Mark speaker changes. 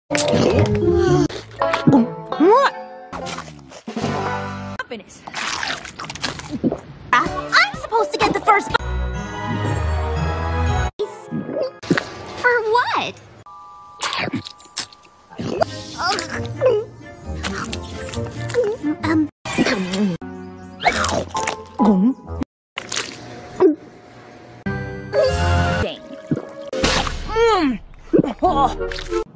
Speaker 1: Happiness. I'm supposed to get the first. For what? Dang.